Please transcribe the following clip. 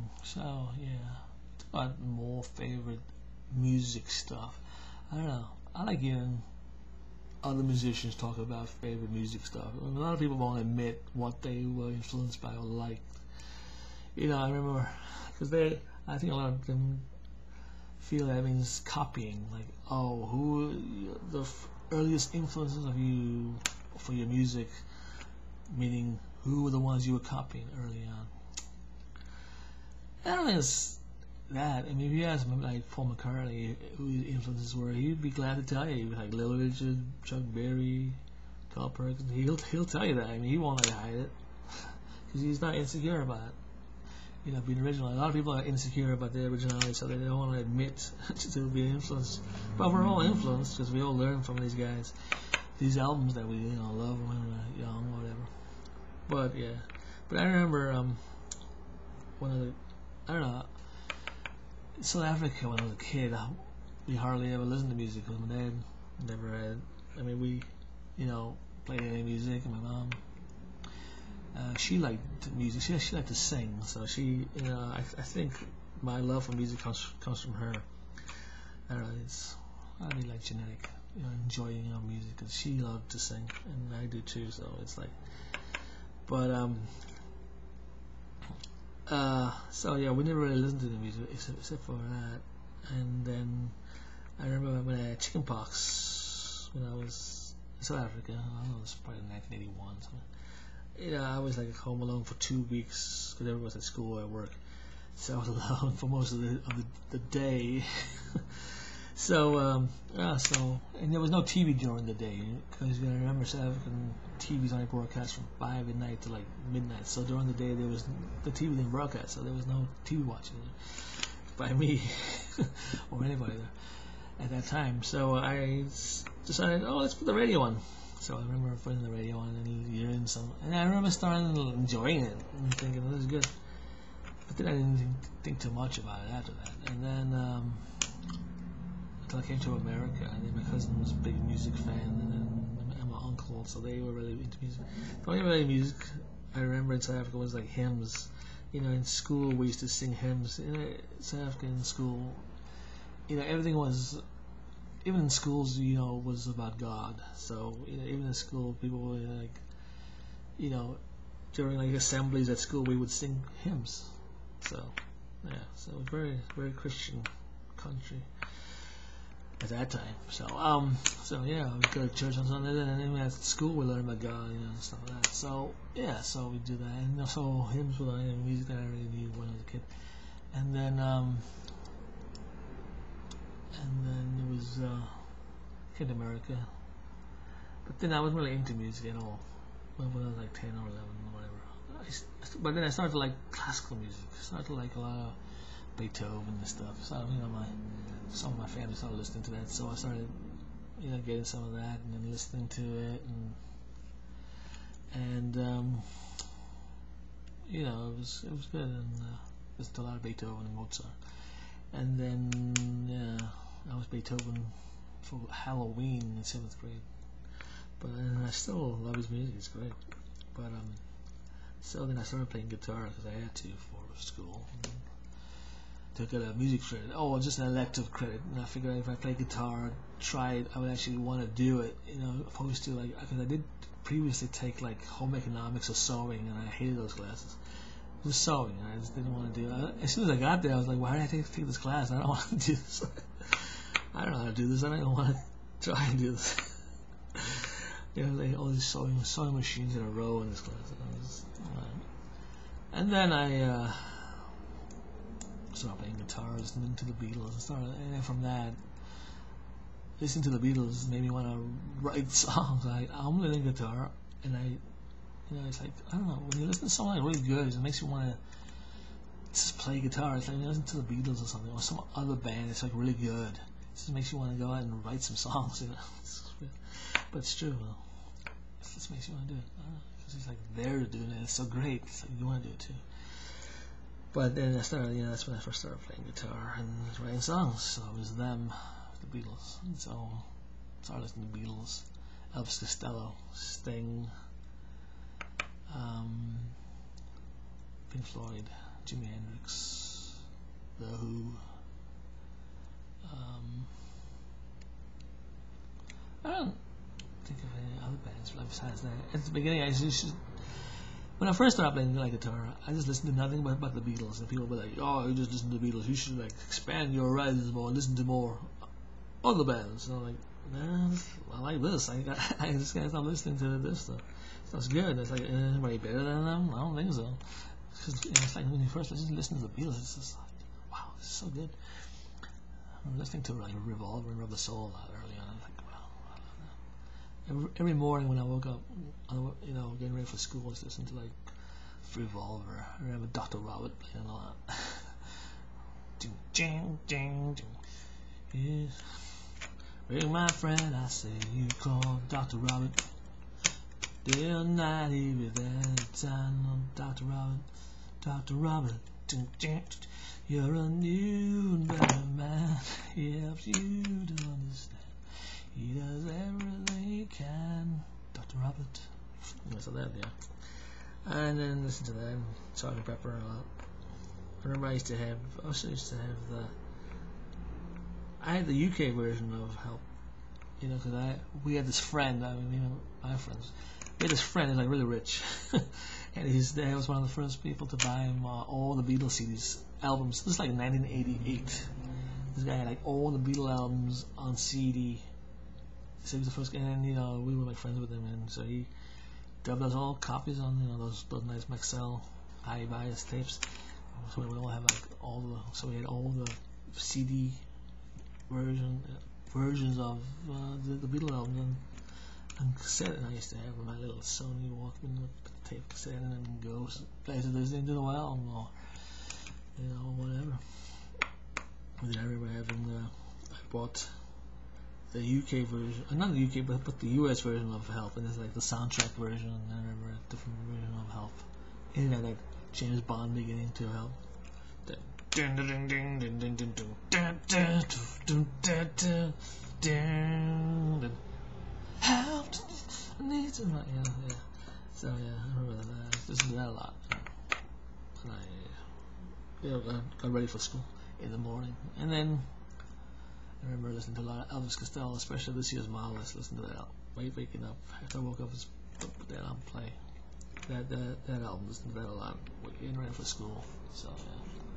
So yeah, about more favorite music stuff. I don't know. I like hearing other musicians talk about favorite music stuff. A lot of people won't admit what they were influenced by or liked. I remember because I think a lot of them feel that means copying. Like, oh, who the earliest influences of you for your music, meaning who were the ones you were copying early on. I don't think it's that. I mean, if you ask him, like Paul McCartney, who his influences were, he'd be glad to tell you. Like Little Richard, Chuck Berry, Carl Perkins, he'll tell you that. I mean, he won't like hide it because he's not insecure about it. Being original. A lot of people are insecure about their originality, so they don't want to admit to being influenced. But we're all influenced because we all learn from these guys, these albums that we love when we were young or whatever. But yeah, but I remember one of the, I don't know, in South Africa when I was a kid, we hardly ever listened to music because my dad never had. I mean, we played any music, and my mom. She liked music. She liked to sing. So she, I think my love for music comes from her. I don't know. It's probably like genetic. Enjoying music, because she loved to sing, and I do too. So it's like, but so yeah, we never really listened to the music except for that. And then I remember when I had chickenpox when I was in South Africa. I don't know, it was probably 1981. So. I was like home alone for 2 weeks because everyone was at school or at work, so I was alone for most of the day. So and there was no TV during the day because you gotta remember South African TV's only broadcast from 5 at night to like midnight. So during the day the TV didn't broadcast, so there was no TV watching by me or anybody there at that time. So I decided, let's put the radio on. So I remember putting the radio on and hearing some, and I remember starting enjoying it and thinking this is good. But then I didn't think too much about it after that. And then until I came to America, and then my cousin was a big music fan, and my uncle, so they were really into music. The only really music I remember in South Africa was like hymns. In school we used to sing hymns. In South Africa in school, everything was. Even in schools, was about God. So, even in school, people were like, during like assemblies at school, we would sing hymns. So, yeah, so very, very Christian country at that time. So, yeah, we go to church on Sunday, and then at school we learn about God, and stuff like that. So, yeah, so we do that, and so hymns were the music that I really needed when I was a kid, and then it was came to America, but then I wasn't really into music at all when I was like 10 or 11 or whatever. But then I started to like classical music. I started to like a lot of Beethoven and stuff. So some of my family started listening to that, so I started getting some of that and then listening to it, and it was good, and listened to a lot of Beethoven and Mozart. And then I was Beethoven for Halloween in 7th grade, but I still love his music. It's great. But so then I started playing guitar because I had to for school to get a music credit. Just an elective credit. And I figured if I play guitar, try it, I would actually want to do it. Opposed to like, because I did previously take like home economics or sewing, and I hated those classes. It was sewing. I just didn't want to do it. As soon as I got there, I was like, why did I take this class? I don't want to do this. I don't know how to do this. I don't even want to try and do this. Like all these sewing machines in a row in this class. And then I started playing guitar, listening to the Beatles, and then from that, listening to the Beatles made me want to write songs. I'm learning guitar, and it's like, I don't know, when you listen to something like really good, it makes you want to just play guitar. It's like when you listen to the Beatles or something, or some other band, it's like really good. It just makes you want to go out and write some songs, But it's true, it just makes you want to do it. I don't know, because it's like they're doing it, it's so great, it's like you want to do it too. But then I started, that's when I first started playing guitar and writing songs. So it was them, the Beatles. And so I started listening to Beatles, Elvis Costello, Sting, Pink Floyd, Jimi Hendrix, The Who. I don't think of any other bands besides that. At the beginning, when I first started playing guitar, I just listened to nothing but the Beatles, and people were like, "Oh, you just listen to the Beatles. You should expand your horizons more, listen to more other bands." And I'm like, "Nah, I like this. I just gotta stop listening to this stuff. That's good." It's like, anybody better than them? I don't think so. Because it's like when you first listen to the Beatles, it's just like, wow, this is so good. I'm listening to Revolver and Rub the Soul a lot early on. I'm like, wow, I love that. Every morning when I woke up, getting ready for school, I was listening to Revolver. I remember Dr. Robert playing a lot. Ding, ding, ding, ding. Yes. Ring my friend, I say you call Dr. Robert. Day or night, he'll be there anytime. Dr. Robert, Dr. Robert. Ding, ding. You're a new and better man. He helps you to understand. He does everything he can. Dr. Robert. So that, yeah. And then listen to that. Sgt. Pepper a lot. I remember I used to have I had the UK version of Help. Because we had this friend, my friends. We had this friend who's really rich. And he was one of the first people to buy him all the Beatles CDs, albums. This is in 1988. This guy had all the Beatles albums on CD. So he was the first guy, and we were friends with him, and so he dubbed us all copies on those nice Maxell high bias tapes. So we all have so we had all the CD versions of the Beatles albums and cassette, and I used to have my little Sony Walkman with the tape cassette and then go places listening to the album or whatever. And then I remember having I bought the UK version, not the UK but the US version of Help, and it's the soundtrack version, and I remember a different version of Help. And it had James Bond beginning to Help. Help! I need to. Yeah. So yeah, I remember that. I listened to that a lot. And I got ready for school in the morning, and then I remember listening to a lot of Elvis Costello, especially This Year's Marvelous. Listen to that. Waking up after I woke up, put that on play. That album. Listen to that a lot. Getting ready for school. So yeah.